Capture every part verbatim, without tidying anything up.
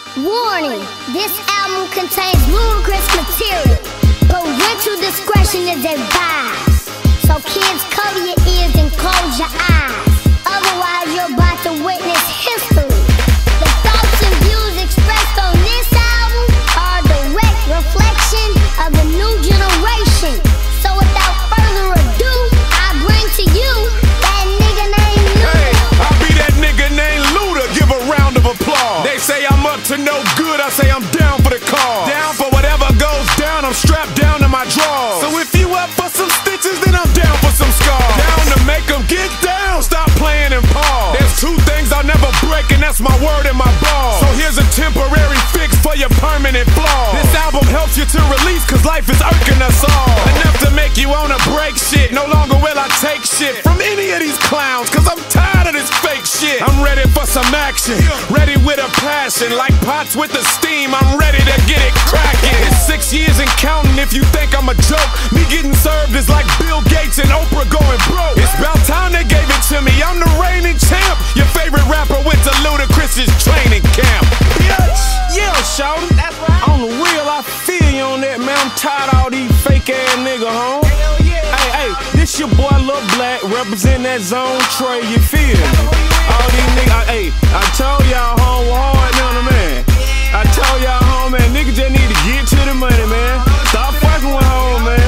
Warning, this album contains ludicrous material. Parental discretion is advised. So kids, cover your ears and close your eyes. Otherwise, you're about to witness history. The thoughts and views expressed on this album are a direct reflection of the new generation. So without further ado, I bring to you that nigga named Luda. Hey, I'll be that nigga named Luda. Give a round of applause. They say I'm up to no good. I say I'm down for the cause. Down for whatever goes down. I'm strapped down to my drawers. So if you up for some stitches, then I'm down for some scars. Down to make them get down. Stop playing and pause. There's two things I'll never break, and that's my word and my ball. So here's a temporary fix for your permanent flaw. This album helps you to release, cause life is irking us all. Enough to make you wanna break shit. No longer will I take shit from any of these clowns, cause I'm tired of this fake shit. I'm ready for some action, ready with a passion. Like pots with the steam, I'm ready to get it cracking. It's six years and counting if you think I'm a joke. Me getting served is like Bill Gates and Oprah going broke. It's about time they gave it to me, I'm the reigning champ. Your favorite rapper went to Ludacris' training camp. Bitch. Yeah, shawty, that's right. On the real, I feel you on that, man. I'm tired of all these fake ass niggas, home. Hell yeah. Hey, hey, this your boy Lil Black, represent that zone Trey, you feel me? All these niggas, I, hey, I told y'all home was hard, you know what I mean? I told y'all home, man, niggas just need to get to the money, man. Stop fucking with home, man.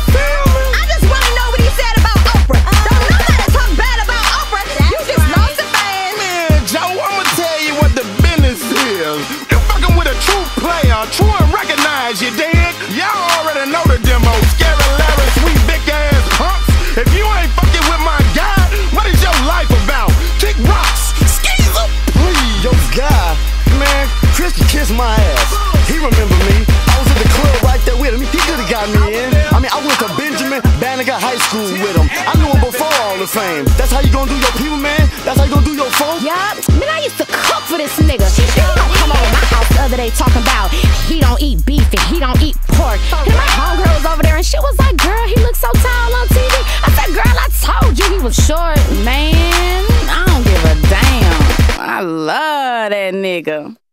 I just wanna know what he said about Oprah. Don't nobody talk bad about Oprah. You just lost a fan. Man, Joe, I'ma tell you what the business is. You're fucking with a true player, true and recognize, you dig? Y'all already know the demo. Scary Larry, sweet big ass punks. If you ain't fucking with my guy, what is your life about? Kick rocks, skeezer, please. Yo, guy, man, Chris can kiss my ass. He remember me. I was at the club right there with him. He could've got me in. I mean, I went to Benjamin Banneker High School with him. I knew him before all the fame. That's how you gonna do your people, man? That's how you gonna do your folk? Yup, man, I used to cook for this nigga. He don't come over my house the other day talking about he don't eat beef and he don't eat pork. And my homegirl was over there and she was like, girl, he looks so tall on T V. I said, girl, I told you he was short. Man, I don't give a damn. I love that nigga.